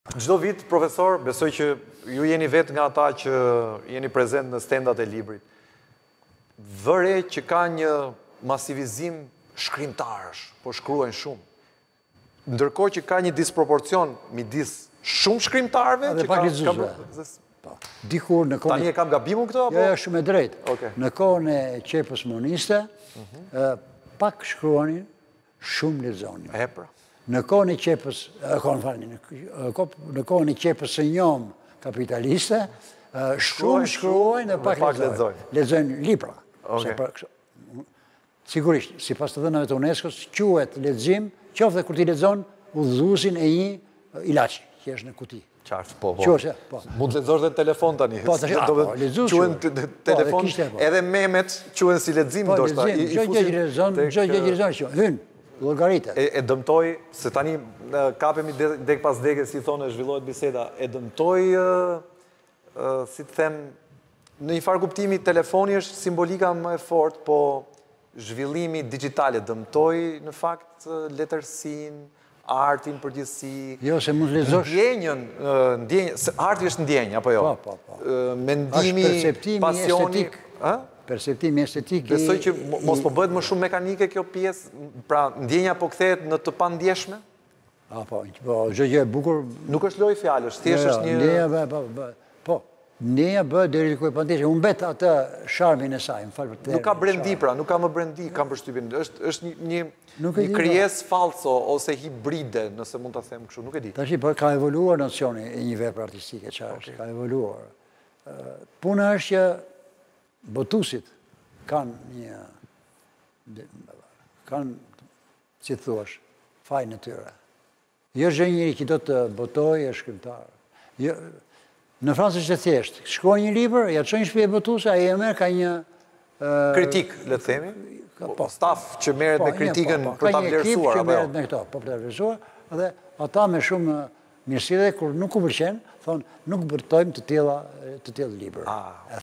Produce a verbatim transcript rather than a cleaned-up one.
Çdo vit, profesor, besoj që ju jeni vetë nga ata që jeni prezent në stendat e librit. Vëre që ka një masivizim shkrimtarësh, po shkruajnë shumë. Ndërkohë që ka një disproporcion midis shumë shkrimtarëve Dhe që pak ka lexuesve. Dikur në kohën Tani e kam gabimun këto apo? Jo, jo, shumë e drejtë. Okej. Në kohën e qepës moniste, pak shkruanin, shumë lexonin. E pra. Në kohën e qepës, e kohën falni, në ko- në kohën e qepës së njom kapitaliste, e, shumë shkruajnë dhe pak pak lexojnë. lexojnë. Lexojnë libra. Okej. Se për kështu- Sigurisht, si pas të dhënave të UNESCO-s, quhet lexim, qoftë kur ti lexon udhëzuesin e një ilaçi, që është në kuti. Qartë, po, po. Quhet, po. Mund të lexosh edhe në telefon tani. Po, tash, a, Do të po, lexues quhen quhen. t- t- Po, telefon, dhe kishte, po. edhe memet quhen si lexim, Po, ndoshta. lexim, I- i çdo gjë fusin që lexon, tek, çdo gjë që lexon, që hyn, llogaritet. E, e dëmtoj, se tani e, kapemi de- dek pas deke, si thonë, zhvillohet biseda, e dëmtoj, e, e, si të them, në një farë kuptimi, telefoni është simbolika më e fort, po zhvillimi digjitale dëmtoj, në fakt, e, letërsin, artin përgjithësi, Jo, se mund të lexosh. ndjenjën, e, ndjenjë, se arti është ndjenjë, apo jo? Po, po, po. E, Mendimi, Është perceptimi pasioni, estetik. ë? Perceptimi estetik. i- Besoj që mo- mos po bëhet më shumë mekanike kjo pjesë, pra ndjenja po kthehet në të pandjeshme? Ah, po, po, çdo gjë e bukur. Nuk është lojë fjalësh, thjesht Jo, është një ndjenja bë, bë, bë, po. Ndjenja bë deri ku e pandeshme. Unë bet atë charmin e saj, më fal për të. nuk ka brendi, pra, nuk ka më brendi, kam përshtypjen. Është është një një Nuk e një di, krijesë falso ose hibride, nëse mund ta them kështu, nuk e di. Tashi po ka evoluar nocioni i një vepre artistike, çfarë është, ka evoluar. Ë, Puna është që botuesit kanë një de- kanë, si thuash, fajin e tyre. Jo çdo njeri që do të botojë është shkrimtar. Jo, në Francë është e thjeshtë. Shkruaj një libër, ja çojnë në shtëpi e botuese, ai e merr ka një ë, Kritik, le të themi, po. staf që merret Po, me një, kritikën po, po. për ta Ka një ekip vlerësuar që apo jo? merret me këto, po për ta vlerësuar, dhe ata me shumë mirësi dhe kur nuk u pëlqen, thonë nuk bërtojmë të tilla të tillë libër. Ah,